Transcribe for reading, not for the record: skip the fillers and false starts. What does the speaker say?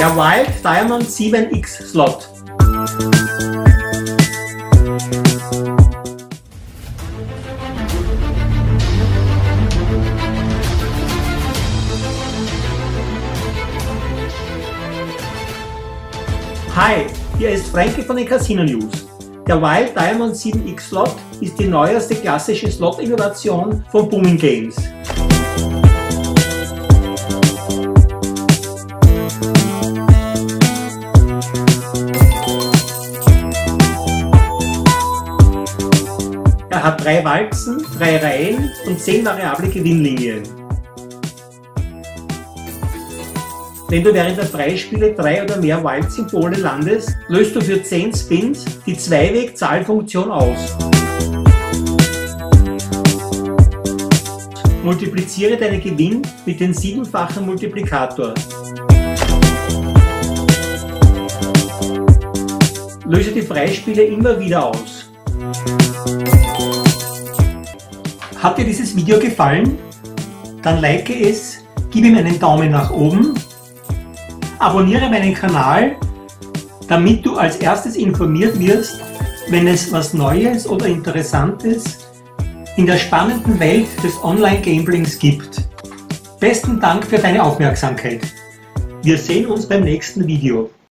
Der Wild Diamond 7X Slot. Hi, hier ist Frankie von den Casino News. Der Wild Diamond 7X Slot ist die neueste klassische Slot-Innovation von Booming Games. Er hat 3 Walzen, 3 Reihen und 10 variable Gewinnlinien. Wenn du während der Freispiele 3 oder mehr Wild-Symbole landest, löst du für 10 Spins die Zweiweg-Zahlfunktion aus. Multipliziere deinen Gewinn mit dem 7-fachen Multiplikator. Löse die Freispiele immer wieder aus. Hat dir dieses Video gefallen? Dann like es, gib ihm einen Daumen nach oben, abonniere meinen Kanal, damit du als erstes informiert wirst, wenn es was Neues oder Interessantes in der spannenden Welt des Online-Gamblings gibt. Besten Dank für deine Aufmerksamkeit. Wir sehen uns beim nächsten Video.